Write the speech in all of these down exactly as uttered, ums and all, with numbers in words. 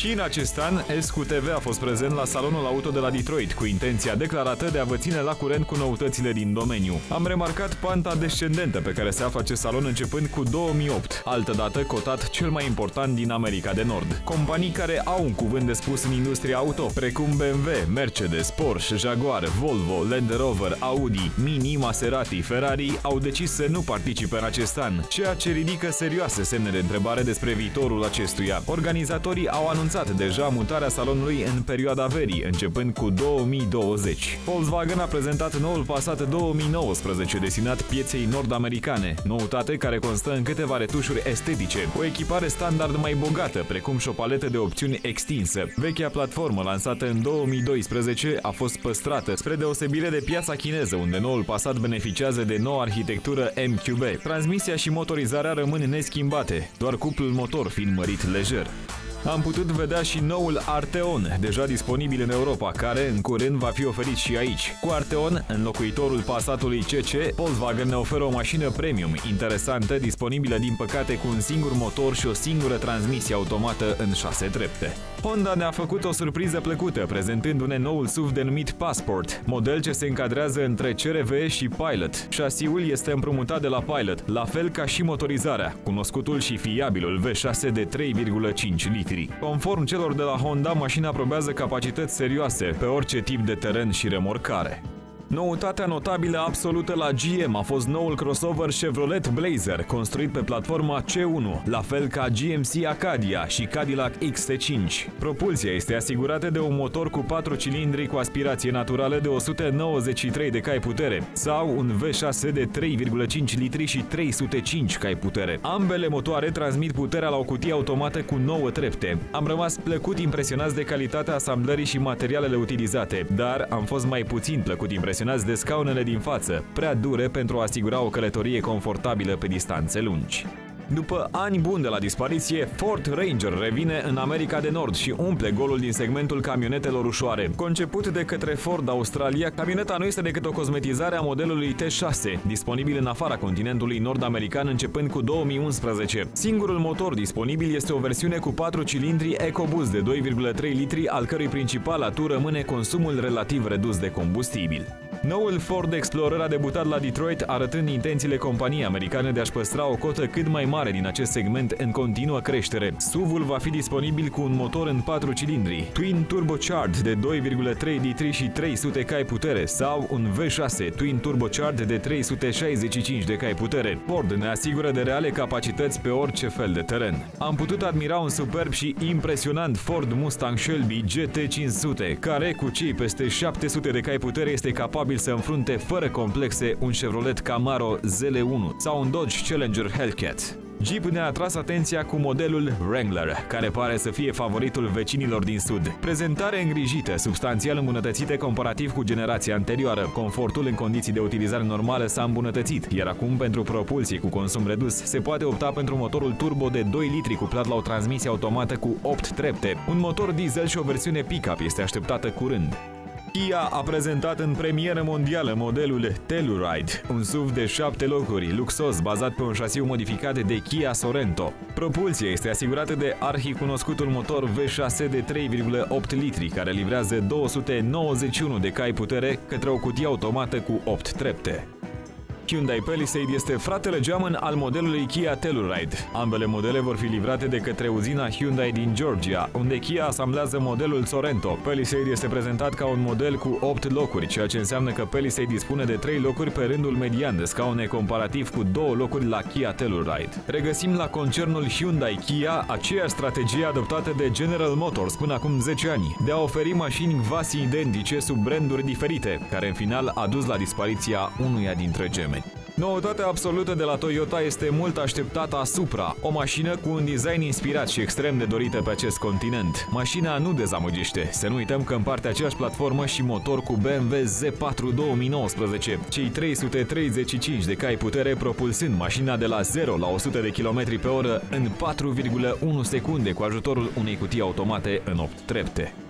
Și în acest an, S Q T V a fost prezent la salonul auto de la Detroit, cu intenția declarată de a vă ține la curent cu noutățile din domeniu. Am remarcat panta descendentă pe care se află acest salon începând cu două mii opt, altădată cotat cel mai important din America de Nord. Companii care au un cuvânt de spus în industria auto, precum B M W, Mercedes, Porsche, Jaguar, Volvo, Land Rover, Audi, Mini, Maserati, Ferrari au decis să nu participe în acest an, ceea ce ridică serioase semne de întrebare despre viitorul acestuia. Organizatorii au anunțat deja mutarea salonului în perioada verii, începând cu două mii douăzeci. Volkswagen a prezentat noul Passat două mii nouăsprezece destinat pieței nord-americane, noutate care constă în câteva retușuri estetice, o echipare standard mai bogată, precum și o paletă de opțiuni extinsă. Vechea platformă lansată în două mii doisprezece a fost păstrată, spre deosebire de piața chineză, unde noul Passat beneficiază de noua arhitectură M Q B. Transmisia și motorizarea rămân neschimbate, doar cuplul motor fiind mărit lejer. Am putut vedea și noul Arteon, deja disponibil în Europa, care în curând va fi oferit și aici. Cu Arteon, înlocuitorul Passatului C C, Volkswagen ne oferă o mașină premium, interesantă, disponibilă din păcate cu un singur motor și o singură transmisie automată în șase trepte. Honda ne-a făcut o surpriză plăcută, prezentându-ne noul S U V denumit Passport, model ce se încadrează între C R V și Pilot. Șasiul este împrumutat de la Pilot, la fel ca și motorizarea, cunoscutul și fiabilul V șase de trei virgulă cinci litri. Conform celor de la Honda, mașina probează capacități serioase pe orice tip de teren și remorcare. Noutatea notabilă absolută la G M a fost noul crossover Chevrolet Blazer, construit pe platforma C unu, la fel ca G M C Acadia și Cadillac X T cinci. Propulsia este asigurată de un motor cu patru cilindri cu aspirație naturală de o sută nouăzeci și trei de cai putere sau un V șase de trei virgulă cinci litri și trei sute cinci cai putere. Ambele motoare transmit puterea la o cutie automată cu nouă trepte. Am rămas plăcut impresionați de calitatea asamblării și materialele utilizate, dar am fost mai puțin plăcut impresionați de scaunele din față, prea dure pentru a asigura o călătorie confortabilă pe distanțe lungi. După ani buni de la dispariție, Ford Ranger revine în America de Nord și umple golul din segmentul camionetelor ușoare. Conceput de către Ford Australia, camioneta nu este decât o cosmetizare a modelului T șase, disponibil în afara continentului nord-american începând cu două mii unsprezece. Singurul motor disponibil este o versiune cu patru cilindri EcoBoost de doi virgulă trei litri, al cărui principal atu rămâne consumul relativ redus de combustibil. Noul Ford Explorer a debutat la Detroit, arătând intențiile companiei americane de a-și păstra o cotă cât mai mare din acest segment în continuă creștere. S U V-ul va fi disponibil cu un motor în patru cilindri, Twin Turbocharged de doi virgulă trei litri și trei sute cai putere sau un V șase Twin Turbocharged de trei sute șaizeci și cinci de cai putere. Ford ne asigură de reale capacități pe orice fel de teren. Am putut admira un superb și impresionant Ford Mustang Shelby G T cinci sute, care cu cei peste șapte sute de cai putere este capabil să înfrunte fără complexe un Chevrolet Camaro Z L unu sau un Dodge Challenger Hellcat. Jeep ne-a atras atenția cu modelul Wrangler, care pare să fie favoritul vecinilor din sud. Prezentare îngrijită, substanțial îmbunătățită comparativ cu generația anterioară. Confortul în condiții de utilizare normală s-a îmbunătățit, iar acum pentru propulsie cu consum redus se poate opta pentru motorul turbo de doi litri cuplat la o transmisie automată cu opt trepte. Un motor diesel și o versiune pick-up este așteptată curând. Kia a prezentat în premieră mondială modelul Telluride, un S U V de șapte locuri, luxos, bazat pe un șasiu modificat de Kia Sorento. Propulsia este asigurată de arhicunoscutul motor V șase de trei virgulă opt litri, care livrează două sute nouăzeci și unu de cai putere către o cutie automată cu opt trepte. Hyundai Palisade este fratele geamăn al modelului Kia Telluride. Ambele modele vor fi livrate de către uzina Hyundai din Georgia, unde Kia asamblează modelul Sorento. Palisade este prezentat ca un model cu opt locuri, ceea ce înseamnă că Palisade dispune de trei locuri pe rândul median de scaune comparativ cu două locuri la Kia Telluride. Regăsim la concernul Hyundai Kia aceeași strategie adoptată de General Motors până acum zece ani, de a oferi mașini quasi identice sub branduri diferite, care în final a dus la dispariția unuia dintre gemeni. Noutatea absolută de la Toyota este mult așteptată Supra, o mașină cu un design inspirat și extrem de dorită pe acest continent. Mașina nu dezamăgește, să nu uităm că împarte aceeași platformă și motor cu B M W Z patru două mii nouăsprezece, cei trei sute treizeci și cinci de cai putere propulsând mașina de la zero la o sută de kilometri pe oră în patru virgulă unu secunde cu ajutorul unei cutii automate în opt trepte.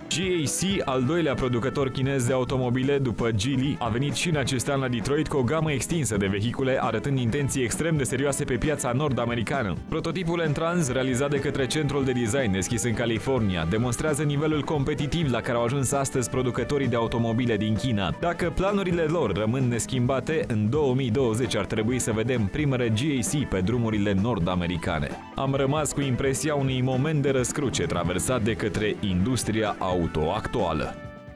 G A C, al doilea producător chinez de automobile după Geely, a venit și în acest an la Detroit cu o gamă extinsă de vehicule, arătând intenții extrem de serioase pe piața nord-americană. Prototipul N-Trans, realizat de către centrul de design deschis în California, demonstrează nivelul competitiv la care au ajuns astăzi producătorii de automobile din China. Dacă planurile lor rămân neschimbate, în două mii douăzeci ar trebui să vedem primele G A C pe drumurile nord-americane. Am rămas cu impresia unui moment de răscruce traversat de către industria auto actuală.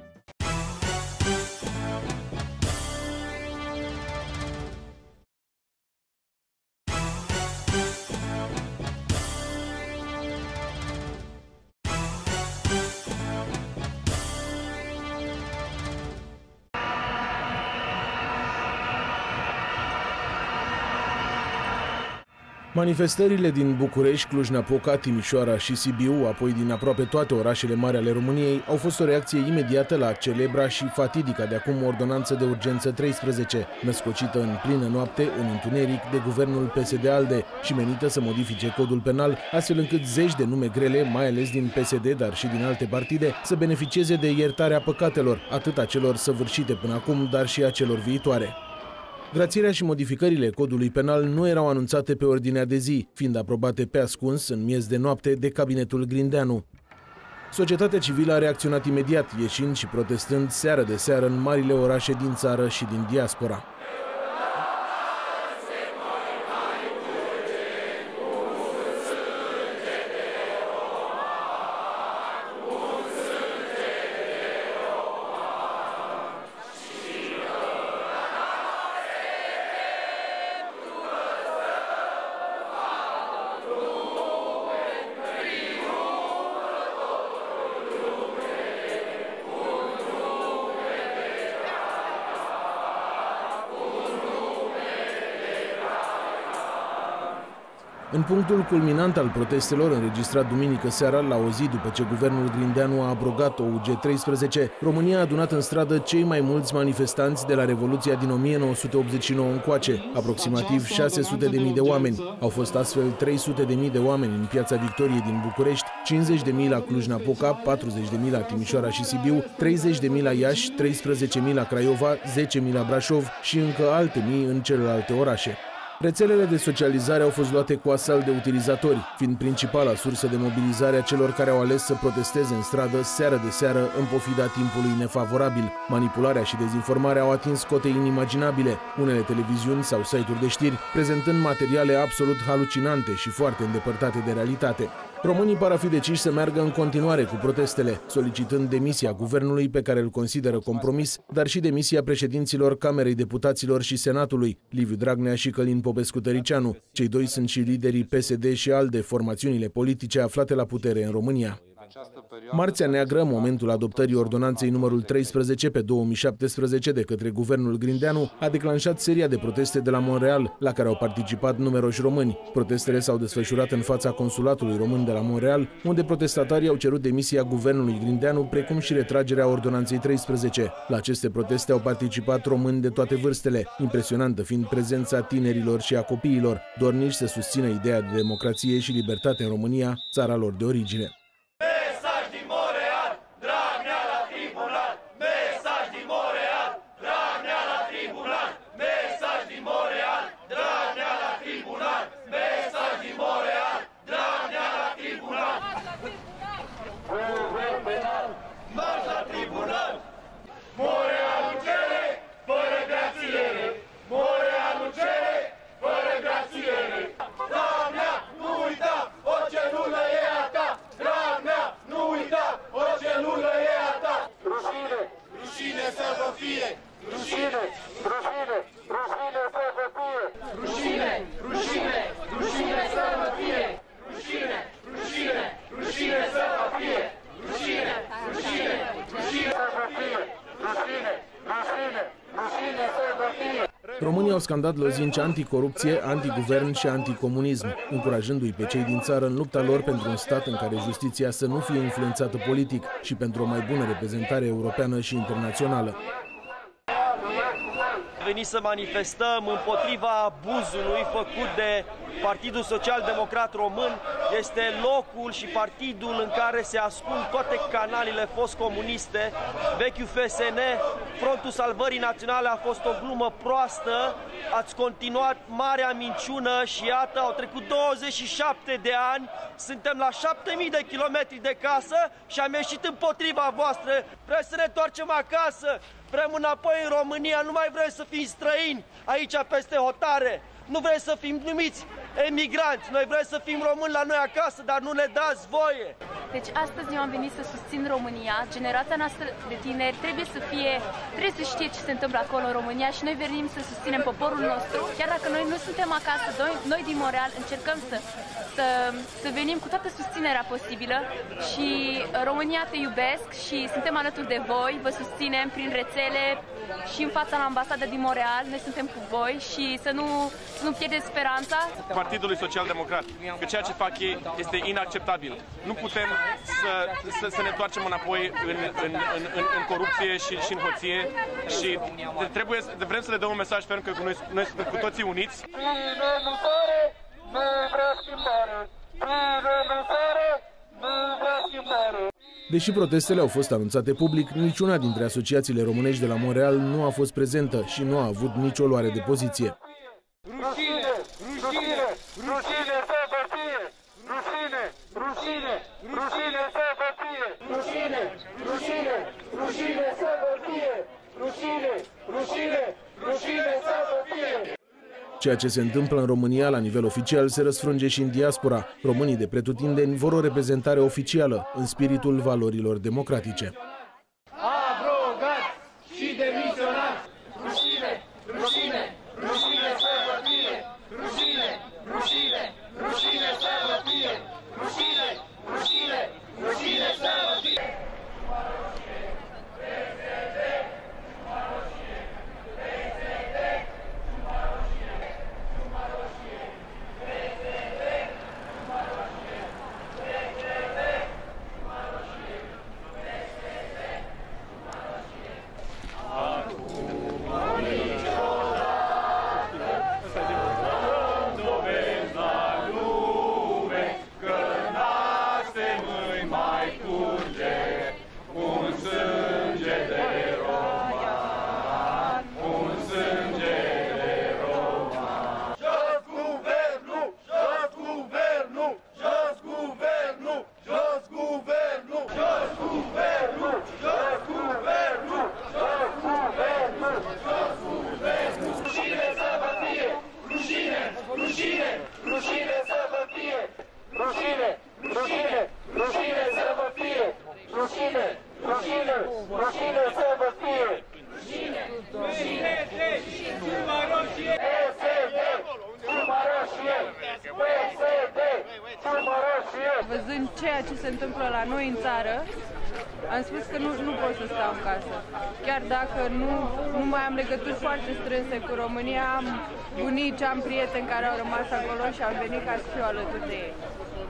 Manifestările din București, Cluj-Napoca, Timișoara și Sibiu, apoi din aproape toate orașele mari ale României, au fost o reacție imediată la celebra și fatidica de acum ordonanță de urgență treisprezece, născocită în plină noapte, în întuneric, de guvernul P S D-ALDE și menită să modifice codul penal, astfel încât zeci de nume grele, mai ales din P S D, dar și din alte partide, să beneficieze de iertarea păcatelor, atât a celor săvârșite până acum, dar și a celor viitoare. Grațierea și modificările codului penal nu erau anunțate pe ordinea de zi, fiind aprobate pe ascuns, în miez de noapte, de cabinetul Grindeanu. Societatea civilă a reacționat imediat, ieșind și protestând seară de seară în marile orașe din țară și din diaspora. În punctul culminant al protestelor, înregistrat duminică seara, la o zi după ce guvernul Grindeanu a abrogat O U G treisprezece, România a adunat în stradă cei mai mulți manifestanți de la Revoluția din o mie nouă sute optzeci și nouă încoace, aproximativ șase sute de mii de oameni. Au fost astfel trei sute de mii de oameni în Piața Victoriei din București, cincizeci de mii la Cluj-Napoca, patruzeci de mii la Timișoara și Sibiu, treizeci de mii la Iași, treisprezece mii la Craiova, zece mii la Brașov și încă alte mii în celelalte orașe. Rețelele de socializare au fost luate cu asalt de utilizatori, fiind principala sursă de mobilizare a celor care au ales să protesteze în stradă seară de seară în pofida timpului nefavorabil. Manipularea și dezinformarea au atins cote inimaginabile, unele televiziuni sau site-uri de știri prezentând materiale absolut halucinante și foarte îndepărtate de realitate. Românii par a fi deciși să meargă în continuare cu protestele, solicitând demisia guvernului pe care îl consideră compromis, dar și demisia președinților Camerei Deputaților și Senatului, Liviu Dragnea și Călin Popescu-Tăricianu. Cei doi sunt și liderii P S D și ALDE, formațiunile politice aflate la putere în România. Marțea neagră, momentul adoptării ordonanței numărul treisprezece pe două mii șaptesprezece de către guvernul Grindeanu, a declanșat seria de proteste de la Montreal, la care au participat numeroși români. Protestele s-au desfășurat în fața consulatului român de la Montreal, unde protestatarii au cerut demisia guvernului Grindeanu, precum și retragerea ordonanței treisprezece. La aceste proteste au participat români de toate vârstele, impresionantă fiind prezența tinerilor și a copiilor, dorniși să susțină ideea de democrație și libertate în România, țara lor de origine. Românii au scandat lozinci anticorupție, antiguvern și anticomunism, încurajându-i pe cei din țară în lupta lor pentru un stat în care justiția să nu fie influențată politic și pentru o mai bună reprezentare europeană și internațională. Venit să manifestăm împotriva abuzului făcut de Partidul Social Democrat Român este locul și partidul în care se ascund toate canalele fost comuniste. Vechiul F S N, Frontul Salvării Naționale, a fost o glumă proastă, ați continuat marea minciună și iată, au trecut douăzeci și șapte de ani, suntem la șapte mii de kilometri de casă și am ieșit împotriva voastră. Vrem să ne întoarcem acasă, vrem înapoi în România, nu mai vrem să fim străini aici peste hotare, nu vrem să fim numiți emigranți, noi vrem să fim români la noi acasă, dar nu ne dați voie. Deci astăzi eu am venit să susțin România, generația noastră de tineri trebuie să fie, trebuie să știe ce se întâmplă acolo în România și noi venim să susținem poporul nostru. Chiar dacă noi nu suntem acasă, noi, noi din Montreal încercăm să, să, să venim cu toată susținerea posibilă și România te iubesc și suntem alături de voi, vă susținem prin rețele și în fața la ambasada din Montreal, noi suntem cu voi și să nu, să nu pierdeți speranța. Partidului Social-Democrat, că ceea ce fac ei este inacceptabil. Nu putem să, să, să ne întoarcem înapoi în, în, în, în, în corupție și, și în hoție și trebuie, vrem să le dăm un mesaj ferm că noi, noi suntem cu toții uniți. Deși protestele au fost anunțate public, niciuna dintre asociațiile românești de la Montreal nu a fost prezentă și nu a avut nicio luare de poziție. Rușine! Rușine! Rușine să vă fie! Rușine! Rușine! Rușine să vă fie! Rușine! Rușine! Rușine să vă fie! Rușine! Rușine! Rușine să vă fie! Ceea ce se întâmplă în România la nivel oficial se răsfrânge și în diaspora. Românii de pretutindeni vor o reprezentare oficială, în spiritul valorilor democratice. Abrogați și demisionați! Rușine! Rușine! Rușine să vă fie! Rușine! Rușine! Rușine să vă fie! Rușine! Rușine! Rușine să vă fie! Văzând ceea ce se întâmplă la noi în țară, am spus că nu, nu pot să stau în casă. Chiar dacă nu, nu mai am legături foarte strânse cu România, am bunici, am prieteni care au rămas acolo și am venit ca să fiu alături de ei.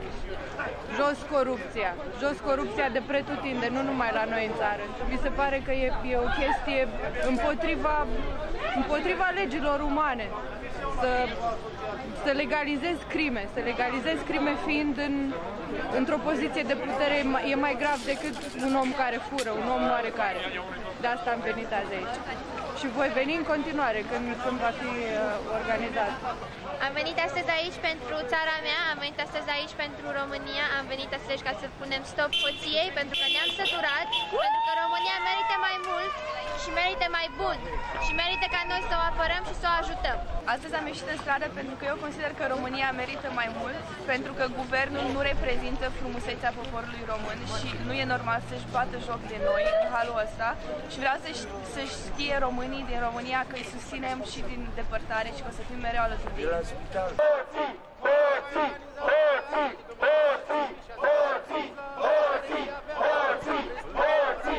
Jos corupția, jos corupția de pretutindeni, nu numai la noi în țară. Mi se pare că e, e o chestie împotriva, împotriva legilor umane. Să, să legalizezi crime, să legalizezi crime fiind în, într-o poziție de putere e mai grav decât un om care fură, un om oarecare. De asta am venit azi aici. Și voi veni în continuare când, când va fi uh, organizat. Am venit astăzi aici pentru țara mea, am venit astăzi aici pentru România, am venit astăzi ca să punem stop hoției, pentru că ne-am săturat, pentru că România merită mai mult și merită mai bun și merită ca noi să o apărăm și să o ajutăm. Astăzi am ieșit în stradă pentru că eu consider că România merită mai mult, pentru că guvernul nu reprezintă frumusețea poporului român și nu e normal să-și bată joc de noi în halul ăsta și vreau să, să știe românii din România că îi susținem și din depărtare și că o să fim mereu alături de ei. Hoții! Hoții! Hoții! Hoții! Hoții! Hoții! Hoții! Hoții!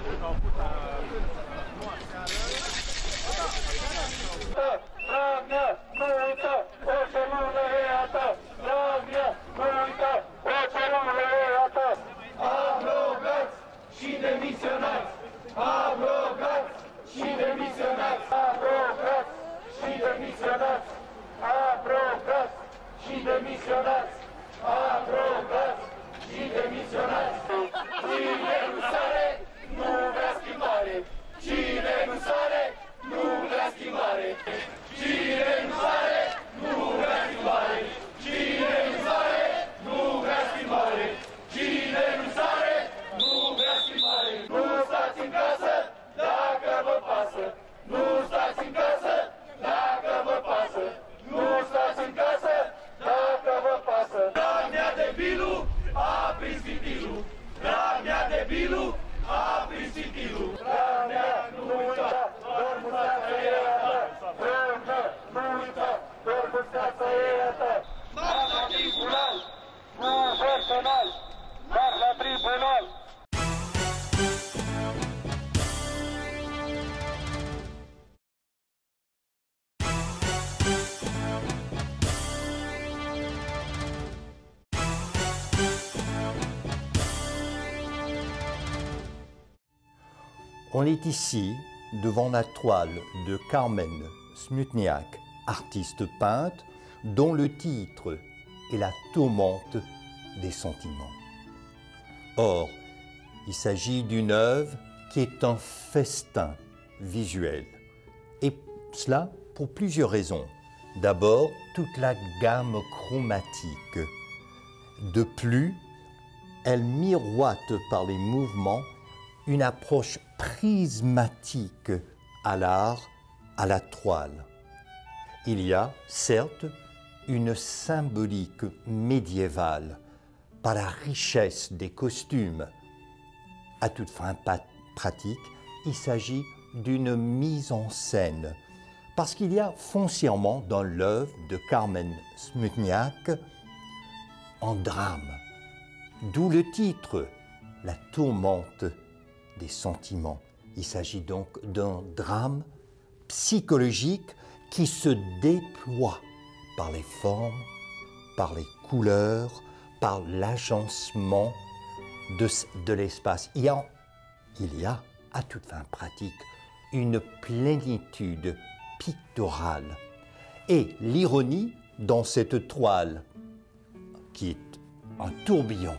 Dragnea, nu uita, o celulă e a ta! Dragnea, nu uita, o celulă e a ta! Abrogați și demisionați! Abrogați și demisionați! Abrogați și demisionați! Abrogați și demisionați! Abrogați! On est ici devant la toile de Carmen Smutniak, artiste peintre, dont le titre est La tourmente des sentiments. Or, il s'agit d'une œuvre qui est un festin visuel. Et cela pour plusieurs raisons. D'abord, toute la gamme chromatique. De plus, elle miroite par les mouvements une approche prismatique à l'art, à la toile. Il y a, certes, une symbolique médiévale par la richesse des costumes. À toute fin pratique, il s'agit d'une mise en scène, parce qu'il y a foncièrement dans l'œuvre de Carmen Smutniak un drame, d'où le titre, La tourmente des sentiments. Il s'agit donc d'un drame psychologique qui se déploie par les formes, par les couleurs, par l'agencement de, de l'espace. Il y a, il y a, à toute fin pratique, une plénitude picturale. Et l'ironie dans cette toile, qui est un tourbillon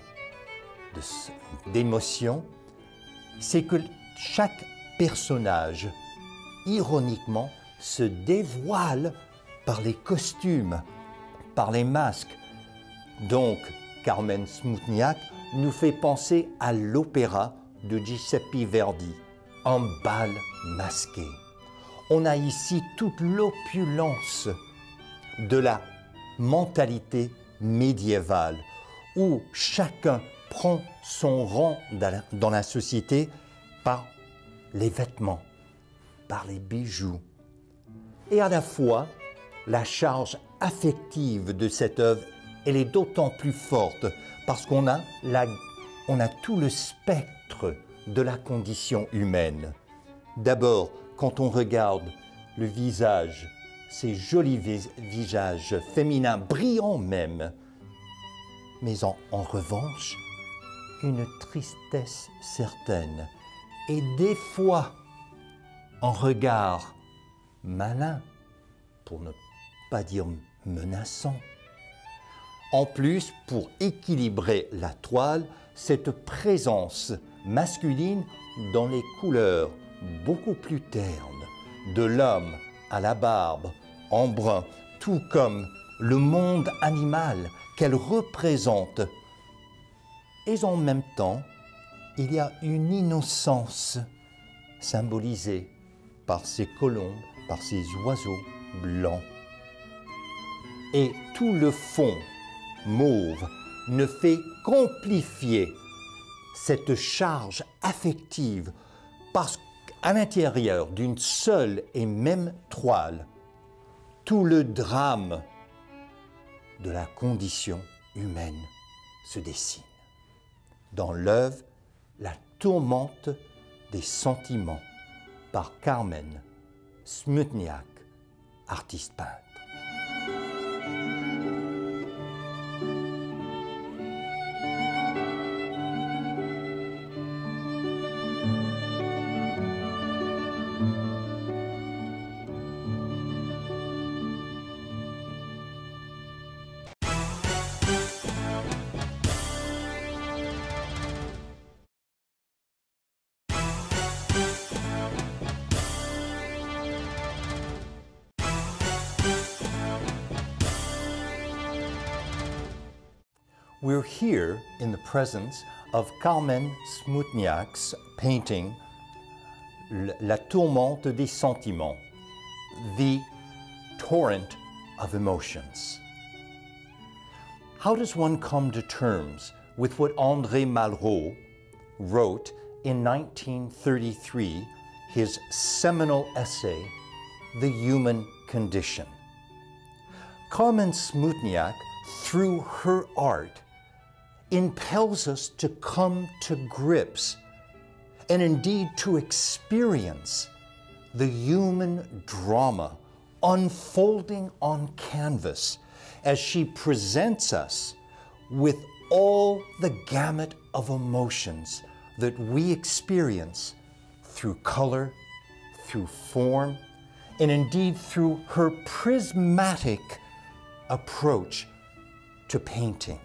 d'émotions, c'est que chaque personnage, ironiquement, se dévoile par les costumes, par les masques. Donc, Carmen Smutniak nous fait penser à l'opéra de Giuseppe Verdi, un bal masqué. On a ici toute l'opulence de la mentalité médiévale, où chacun prend son rang dans la, dans la société par les vêtements, par les bijoux. Et à la fois, la charge affective de cette œuvre, elle est d'autant plus forte parce qu'on a, la, on a tout le spectre de la condition humaine. D'abord, quand on regarde le visage, ces jolis vis visages féminins, brillants même, mais en, en revanche, une tristesse certaine et des fois un regard malin, pour ne pas dire menaçant. En plus, pour équilibrer la toile, cette présence masculine dans les couleurs beaucoup plus ternes, de l'homme à la barbe, en brun, tout comme le monde animal qu'elle représente. Et en même temps, il y a une innocence symbolisée par ces colombes, par ces oiseaux blancs. Et tout le fond mauve ne fait qu'amplifier cette charge affective parce qu'à l'intérieur d'une seule et même toile, tout le drame de la condition humaine se dessine. Dans l'œuvre La tourmente des sentiments par Carmen Smutniak, artiste peintre. We're here in the presence of Carmen Smutniak's painting La tourmente des sentiments, the torrent of emotions. How does one come to terms with what André Malraux wrote in nineteen thirty-three, his seminal essay, The Human Condition? Carmen Smutniak, through her art, impels us to come to grips and indeed to experience the human drama unfolding on canvas as she presents us with all the gamut of emotions that we experience through color, through form, and indeed through her prismatic approach to painting.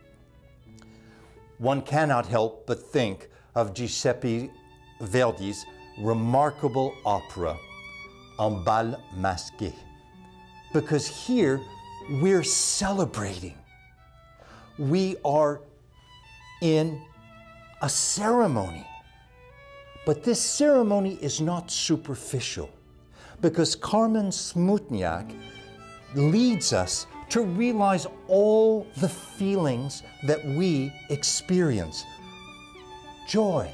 One cannot help but think of Giuseppe Verdi's remarkable opera, Un bal masqué, because here we're celebrating. We are in a ceremony. But this ceremony is not superficial, because Carmen Smutniak leads us to realize all the feelings that we experience. Joy,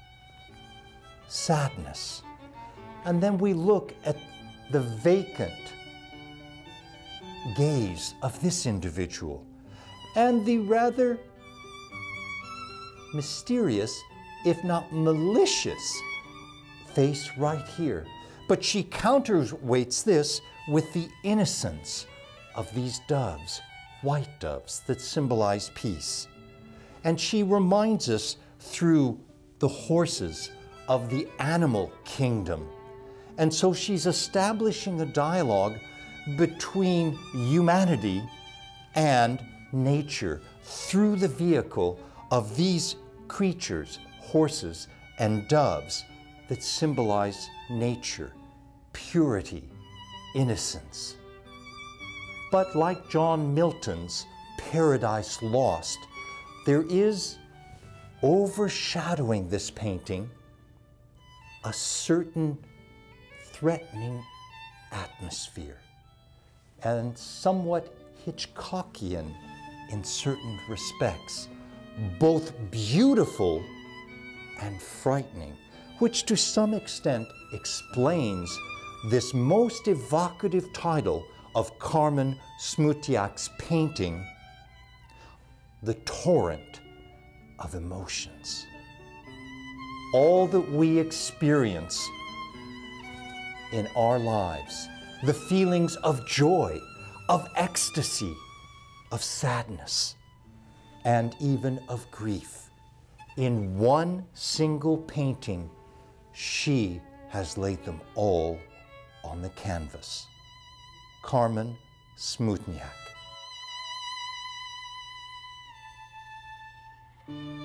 sadness, and then we look at the vacant gaze of this individual and the rather mysterious, if not malicious, face right here. But she counterweights this with the innocence of these doves, white doves that symbolize peace. And she reminds us through the horses of the animal kingdom. And so she's establishing a dialogue between humanity and nature through the vehicle of these creatures, horses and doves, that symbolize nature, purity, innocence. But like John Milton's Paradise Lost, there is overshadowing this painting a certain threatening atmosphere, and somewhat Hitchcockian in certain respects, both beautiful and frightening, which to some extent explains this most evocative title of Carmen Smutniak's painting, The Torrent of Emotions. All that we experience in our lives, the feelings of joy, of ecstasy, of sadness, and even of grief. In one single painting, she has laid them all on the canvas. Carmen Smutniak.